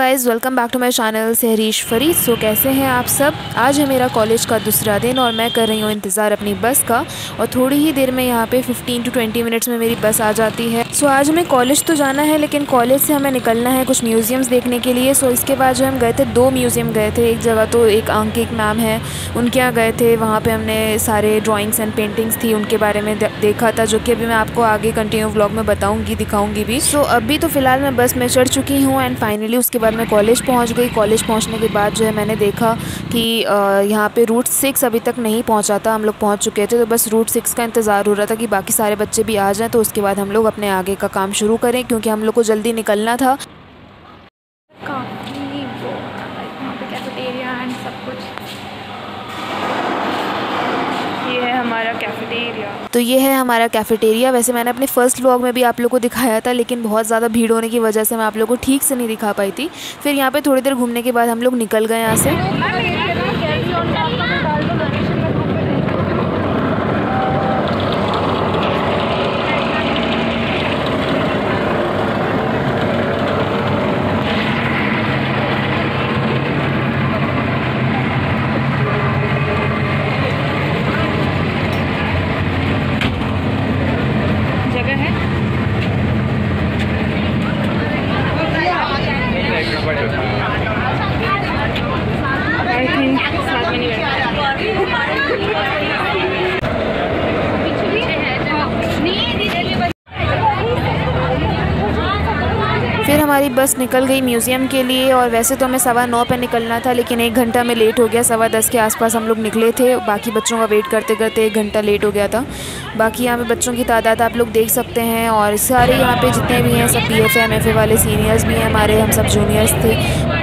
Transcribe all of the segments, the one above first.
Guys, welcome back to my channel Sehrish Farid. So कैसे हैं आप सब। आज है मेरा कॉलेज का दूसरा दिन और मैं कर रही हूँ इंतज़ार अपनी बस का। और थोड़ी ही देर में यहाँ पे 15 to 20 मिनट्स में मेरी बस आ जाती है। सो आज हमें कॉलेज तो जाना है, लेकिन कॉलेज से हमें निकलना है कुछ म्यूज़ियम्स देखने के लिए। सो इसके बाद जो हम गए थे, 2 म्यूज़ियम गए थे। एक जगह तो एक अंकित मैम है, उनके यहाँ गए थे। वहाँ पर हमने सारे ड्राइंग्स एंड पेंटिंग्स थी उनके बारे में देखा था, जो कि अभी मैं आपको आगे कंटिन्यू व्लॉग में बताऊँगी, दिखाऊँगी भी। सो अभी तो फ़िलहाल मैं बस में चढ़ चुकी हूँ एंड फाइनली उसके बाद मैं कॉलेज पहुंच गई। कॉलेज पहुंचने के बाद जो है मैंने देखा कि यहाँ पे रूट 6 अभी तक नहीं पहुंचा था। हम लोग पहुंच चुके थे, तो बस रूट 6 का इंतज़ार हो रहा था कि बाकी सारे बच्चे भी आ जाएं, तो उसके बाद हम लोग अपने आगे का काम शुरू करें, क्योंकि हम लोग को जल्दी निकलना था। काफ़ी वहाँ पे कैफेटेरिया एंड सब कुछ। ये है हमारा कैफेटेरिया। तो ये है हमारा कैफेटेरिया। वैसे मैंने अपने फर्स्ट व्लॉग में भी आप लोगों को दिखाया था, लेकिन बहुत ज़्यादा भीड़ होने की वजह से मैं आप लोगों को ठीक से नहीं दिखा पाई थी। फिर यहाँ पे थोड़ी देर घूमने के बाद हम लोग निकल गए यहाँ से। फिर हमारी बस निकल गई म्यूज़ियम के लिए। और वैसे तो हमें 9:15 पे निकलना था, लेकिन 1 घंटा में लेट हो गया। 10:15 के आसपास हम लोग निकले थे। बाकी बच्चों का वेट करते करते 1 घंटा लेट हो गया था। बाकी यहाँ पे बच्चों की तादाद आप लोग देख सकते हैं, और सारे यहाँ पे जितने भी हैं सब BFA MFA वाले सीनियर्स भी हैं हमारे, हम सब जूनियर्स थे।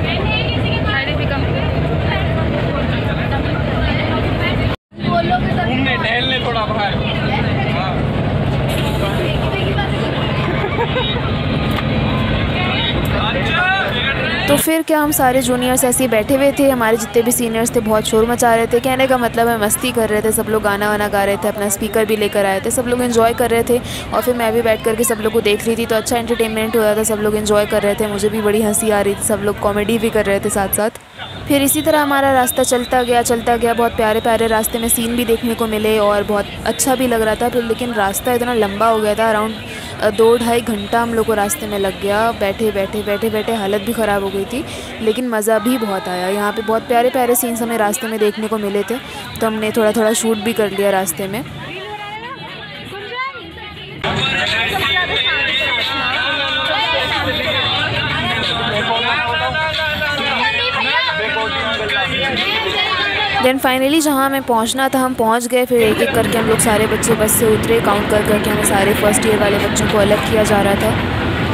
तो फिर क्या, हम सारे जूनियर्स ऐसे ही बैठे हुए थे। हमारे जितने भी सीनियर्स थे बहुत शोर मचा रहे थे। कहने का मतलब है मस्ती कर रहे थे। सब लोग गाना वाना गा रहे थे, अपना स्पीकर भी लेकर आए थे, सब लोग एंजॉय कर रहे थे। और फिर मैं भी बैठ करके सब लोग को देख रही थी, तो अच्छा एंटरटेनमेंट हो रहा था। सब लोग एंजॉय कर रहे थे, मुझे भी बड़ी हंसी आ रही थी। सब लोग कॉमेडी भी कर रहे थे साथ साथ। फिर इसी तरह हमारा रास्ता चलता गया। बहुत प्यारे प्यारे रास्ते में सीन भी देखने को मिले और बहुत अच्छा भी लग रहा था। फिर लेकिन रास्ता इतना लंबा हो गया था, अराउंड 2-2.5 घंटा हम लोग को रास्ते में लग गया। बैठे हालत भी ख़राब हो गई थी, लेकिन मज़ा भी बहुत आया। यहाँ पे बहुत प्यारे प्यारे सीन्स हमें रास्ते में देखने को मिले थे, तो हमने थोड़ा थोड़ा शूट भी कर लिया रास्ते में। देन फाइनली जहाँ हमें पहुँचना था हम पहुँच गए। फिर एक एक करके हम लोग सारे बच्चे बस से उतरे। काउंट कर करके हमें सारे फर्स्ट ईयर वाले बच्चों को अलग किया जा रहा था।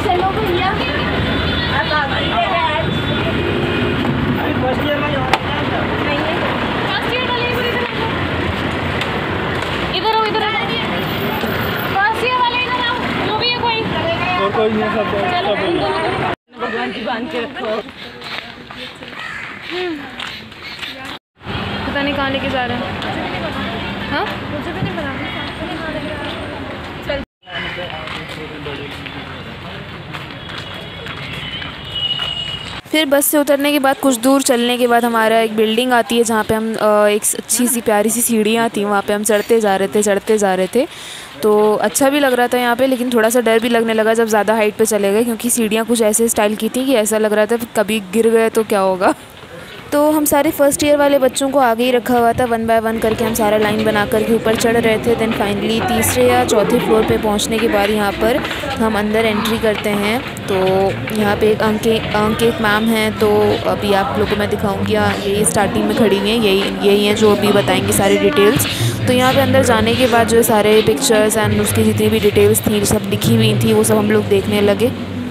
भगवान की बांध के रखो। पता नहीं कहाँ लेके जा रहे हैं। हाँ, मुझे भी नहीं पता। फिर बस से उतरने के बाद कुछ दूर चलने के बाद हमारा एक बिल्डिंग आती है, जहाँ पे हम एक अच्छी सी प्यारी सी सीढ़ियाँ थी, वहाँ पे हम चढ़ते जा रहे थे। तो अच्छा भी लग रहा था यहाँ पे, लेकिन थोड़ा सा डर भी लगने लगा जब ज़्यादा हाइट पे चले गए, क्योंकि सीढ़ियाँ कुछ ऐसे स्टाइल की थी कि ऐसा लग रहा था कभी गिर गए तो क्या होगा। तो हम सारे फर्स्ट ईयर वाले बच्चों को आगे ही रखा हुआ था। 1 बाय 1 करके हम सारा लाइन बना करके ऊपर चढ़ रहे थे। देन फाइनली तीसरे या चौथे फ्लोर पे पहुंचने के बाद यहाँ पर हम अंदर एंट्री करते हैं। तो यहाँ पे एक अंकित मैम हैं, तो अभी आप लोगों को मैं दिखाऊंगी। यही स्टार्टिंग में खड़ी हैं, यही हैं जो अभी बताएंगी सारी डिटेल्स। तो यहाँ पे अंदर जाने के बाद जो सारे पिक्चर्स एंड उसकी जितनी भी डिटेल्स थी सब लिखी हुई थी, वो सब हम लोग देखने लगे।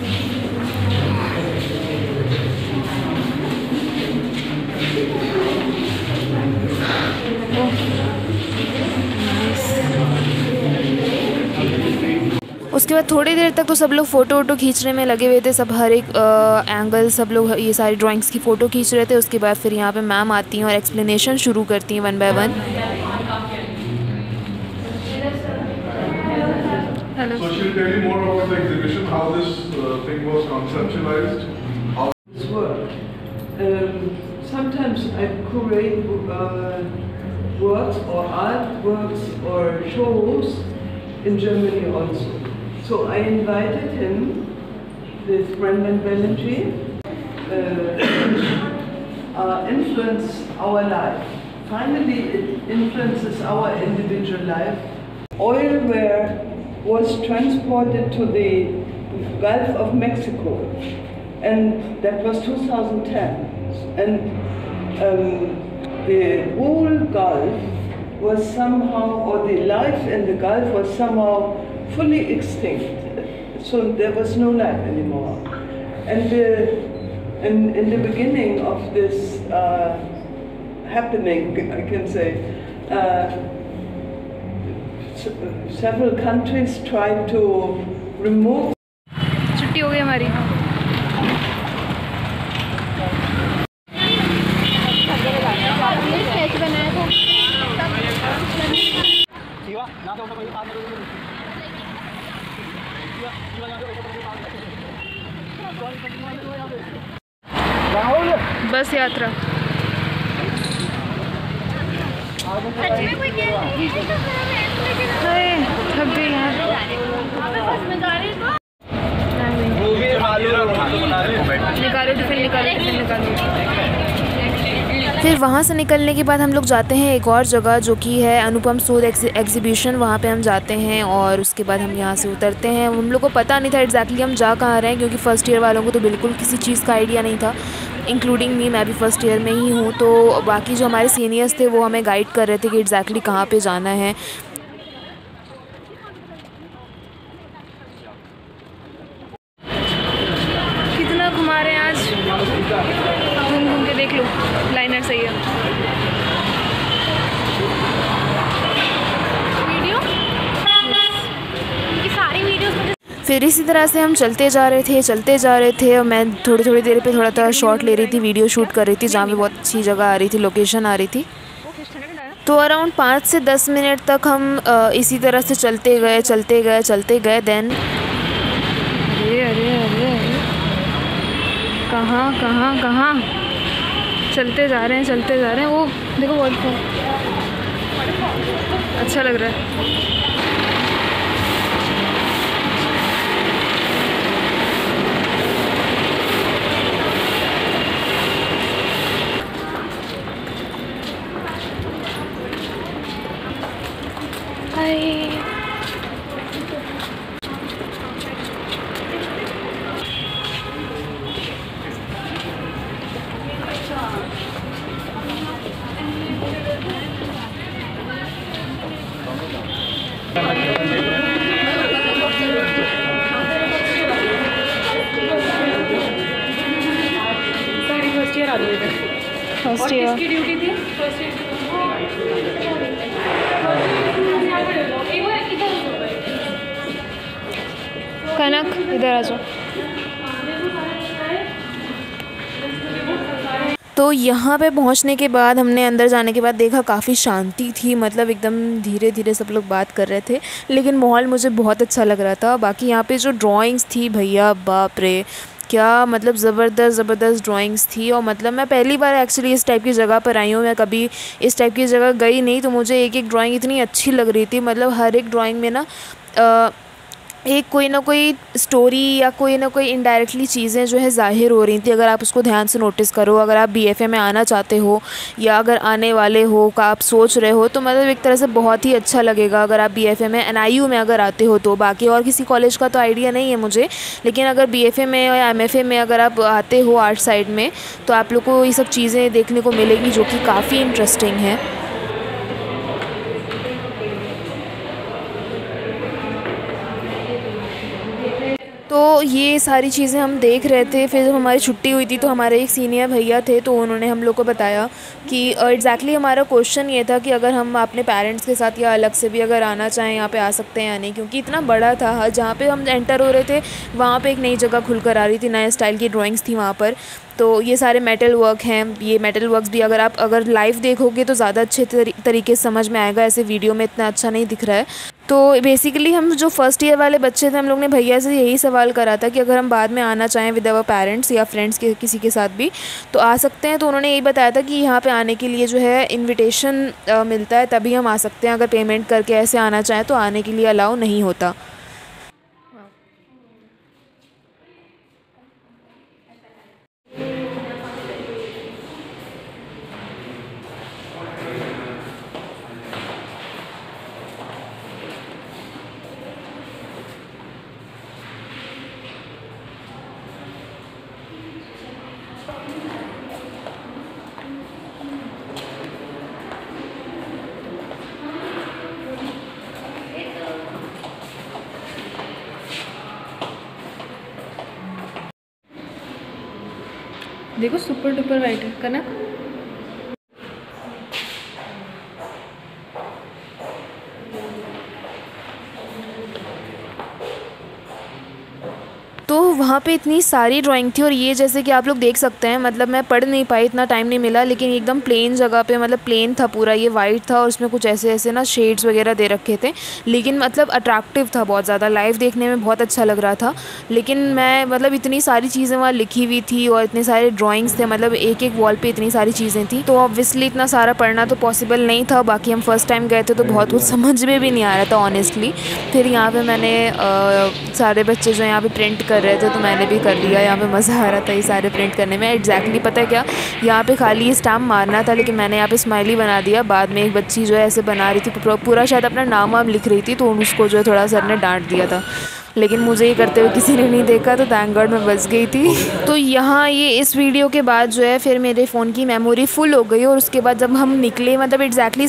उसके बाद थोड़ी देर तक तो सब लोग फ़ोटो वोटो खींचने में लगे हुए थे। सब हर एक एंगल सब लोग ये सारी ड्राइंग्स की फ़ोटो खींच रहे थे। उसके बाद फिर यहाँ पे मैम आती हैं और एक्सप्लेनेशन शुरू करती हैं 1 by 1। So she'll tell you more about the exhibition, how this thing was conceptualized, how sometimes I curate works or artworks or shows in Germany also. So I invited him, this Brendan Bellinger, influence our life. Finally, it influences our individual life. Oil was transported to the Gulf of Mexico, and that was 2010. And the whole Gulf was somehow, or the life in the Gulf was somehow fully extinct. So there was no life anymore. And in the beginning of this happening, I can say, several countries tried to remove. छुट्टी हो गई हमारी। बस यात्रा थक गई यार। निकालो टिफिन, निकालो टिफिन, निकालो। फिर वहाँ से निकलने के बाद हम लोग जाते हैं एक और जगह जो कि है अनुपम सूद एग्जीबिशन। वहाँ पे हम जाते हैं और उसके बाद हम यहाँ से उतरते हैं। हम लोग को पता नहीं था एग्जैक्टली हम जा कहाँ रहे हैं, क्योंकि फ़र्स्ट ईयर वालों को तो बिल्कुल किसी चीज़ का आइडिया नहीं था, इंक्लूडिंग मी। मैं भी फ़र्स्ट ईयर में ही हूँ। तो बाकी जो हमारे सीनियर्स थे वो हमें गाइड कर रहे थे कि एग्जैक्टली कहाँ पर जाना है। कितना घुमा रहे हैं आज, घूम घूम के देख लो। लाइनर सही है। वीडियो की सारी वीडियोस मुझे। फिर इसी तरह से हम चलते जा रहे थे और मैं थोड़ी देर पे थोड़ा शॉट ले रही थी, वीडियो शूट कर रही थी, जहाँ पे बहुत अच्छी जगह आ रही थी, लोकेशन आ रही थी। तो अराउंड 5 से 10 मिनट तक हम इसी तरह से चलते गए। देन अरे कहाँ चलते जा रहे हैं। वो देखो वाटरफॉल अच्छा लग रहा है। फर्स्ट ईयर की ड्यूटी थी। कनक इधर आ जाओ। तो यहाँ पे पहुँचने के बाद हमने अंदर जाने के बाद देखा काफ़ी शांति थी, मतलब एकदम धीरे धीरे सब लोग बात कर रहे थे, लेकिन माहौल मुझे बहुत अच्छा लग रहा था। बाकी यहाँ पे जो ड्राइंग्स थी भैया बाप रे, क्या मतलब ज़बरदस्त ड्राइंग्स थी। और मतलब मैं पहली बार एक्चुअली इस टाइप की जगह पर आई हूँ, मैं कभी इस टाइप की जगह गई नहीं, तो मुझे एक ड्राइंग इतनी अच्छी लग रही थी। मतलब हर एक ड्राइंग में ना एक कोई ना कोई स्टोरी या कोई ना कोई इनडायरेक्टली चीज़ें जो है ज़ाहिर हो रही थी। अगर आप उसको ध्यान से नोटिस करो, अगर आप बीएफए में आना चाहते हो या अगर आने वाले हो का आप सोच रहे हो, तो मतलब एक तरह से बहुत ही अच्छा लगेगा अगर आप बीएफए में एनआईयू में अगर आते हो तो। बाकी और किसी कॉलेज का तो आइडिया नहीं है मुझे, लेकिन अगर बीएफए में या एमएफए में अगर आप आते हो आर्ट साइड में, तो आप लोग को ये सब चीज़ें देखने को मिलेगी जो कि काफ़ी इंटरेस्टिंग है। तो ये सारी चीज़ें हम देख रहे थे। फिर जब हमारी छुट्टी हुई थी तो हमारे एक सीनियर भैया थे, तो उन्होंने हम लोग को बताया कि एग्जैक्टली हमारा क्वेश्चन ये था कि अगर हम अपने पेरेंट्स के साथ या अलग से भी अगर आना चाहें यहाँ पे आ सकते हैं या नहीं, क्योंकि इतना बड़ा था। जहाँ पे हम एंटर हो रहे थे वहाँ पे एक नई जगह खुल कर आ रही थी, नए स्टाइल की ड्राइंग्स थी वहाँ पर। तो ये सारे मेटल वर्क हैं, ये मेटल वर्क्स भी अगर लाइव देखोगे तो ज़्यादा अच्छे तरीके से समझ में आएगा, ऐसे वीडियो में इतना अच्छा नहीं दिख रहा है। तो बेसिकली हम जो फर्स्ट ईयर वाले बच्चे थे, हम लोग ने भैया से यही सवाल करा था कि अगर हम बाद में आना चाहें विद आवर पेरेंट्स या फ्रेंड्स के किसी के साथ भी तो आ सकते हैं। तो उन्होंने यही बताया था कि यहाँ पे आने के लिए जो है इनविटेशन मिलता है, तभी हम आ सकते हैं। अगर पेमेंट करके ऐसे आना चाहें तो आने के लिए अलाउ नहीं होता। देखो सुपर डुपर वाइट है कनक। तो वहाँ पे इतनी सारी ड्राइंग थी और ये जैसे कि आप लोग देख सकते हैं, मतलब मैं पढ़ नहीं पाई, इतना टाइम नहीं मिला, लेकिन एकदम प्लेन जगह पे, मतलब प्लेन था पूरा, ये वाइट था और उसमें कुछ ऐसे ऐसे ना शेड्स वगैरह दे रखे थे, लेकिन मतलब अट्रैक्टिव था बहुत ज़्यादा, लाइव देखने में बहुत अच्छा लग रहा था। लेकिन मैं मतलब इतनी सारी चीज़ें वहाँ लिखी हुई थी और इतने सारे ड्राइंग्स थे, मतलब एक एक वॉल पर इतनी सारी चीज़ें थी, तो ऑब्वियसली इतना सारा पढ़ना तो पॉसिबल नहीं था। बाकी हम फर्स्ट टाइम गए थे तो बहुत कुछ समझ में भी नहीं आ रहा था ऑनेस्टली। फिर यहाँ पर मैंने सारे बच्चे जो यहाँ पर प्रिंट कर रहे थे तो मैंने भी कर लिया। यहाँ पे मज़ा आ रहा था ये सारे प्रिंट करने में। एग्जैक्टली पता है क्या, यहाँ पे खाली ये स्टैम्प मारना था, लेकिन मैंने यहाँ पे स्माइली बना दिया। बाद में एक बच्ची जो है ऐसे बना रही थी, पूरा शायद अपना नाम वाम लिख रही थी, तो उसको जो है थोड़ा सर ने डांट दिया था, लेकिन मुझे ये करते हुए किसी ने नहीं देखा, तो थैंक गॉड मैं बच गई थी। तो यहाँ ये इस वीडियो के बाद जो है फिर मेरे फ़ोन की मेमोरी फुल हो गई और उसके बाद जब हम निकले, मतलब एग्जैक्टली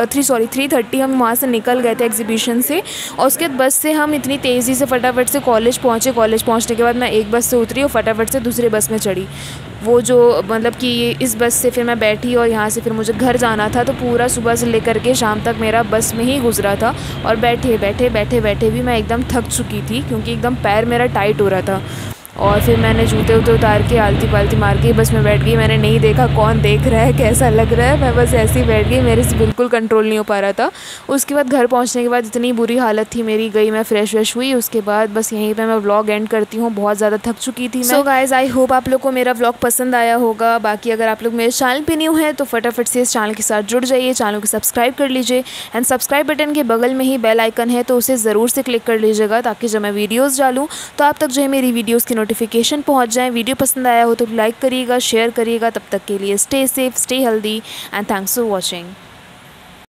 3:30 हम वहाँ से निकल गए थे एग्जीबिशन से, और उसके बाद बस से हम इतनी तेज़ी से फटाफट से कॉलेज पहुँचे। कॉलेज पहुँचने के बाद मैं एक बस से उतरी और फटाफट से दूसरे बस में चढ़ी, वो जो मतलब कि इस बस से फिर मैं बैठी और यहाँ से फिर मुझे घर जाना था। तो पूरा सुबह से लेकर के शाम तक मेरा बस में ही गुजरा था और बैठे भी मैं एकदम थक चुकी थी, क्योंकि एकदम पैर मेरा टाइट हो रहा था। और फिर मैंने जूते वूते उतार के आलती पालती मार के बस में बैठ गई। मैंने नहीं देखा कौन देख रहा है, कैसा लग रहा है, मैं बस ऐसे ही बैठ गई, मेरे से बिल्कुल कंट्रोल नहीं हो पा रहा था। उसके बाद घर पहुंचने के बाद इतनी बुरी हालत थी मेरी, गई मैं फ्रेश व्रेश हुई, उसके बाद बस यहीं पे मैं व्लॉग एंड करती हूँ। बहुत ज़्यादा थक चुकी थी मैं। सो गाइज, आई होप आप लोग को मेरा व्लॉग पसंद आया होगा। बाकी अगर आप लोग मेरे चैनल पे न्यू हैं तो फटाफट से इस चैनल के साथ जुड़ जाइए, चैनल को सब्सक्राइब कर लीजिए, एंड सब्सक्राइब बटन के बगल में ही बेल आइकन है तो उसे ज़रूर से क्लिक कर लीजिएगा, ताकि जब मैं वीडियोज़ डालूँ तो आप तक जो है मेरी वीडियोज़ की नोटिफिकेशन पहुँच जाए। वीडियो पसंद आया हो तो लाइक करिएगा, शेयर करिएगा। तब तक के लिए stay safe, stay healthy, and thanks for watching.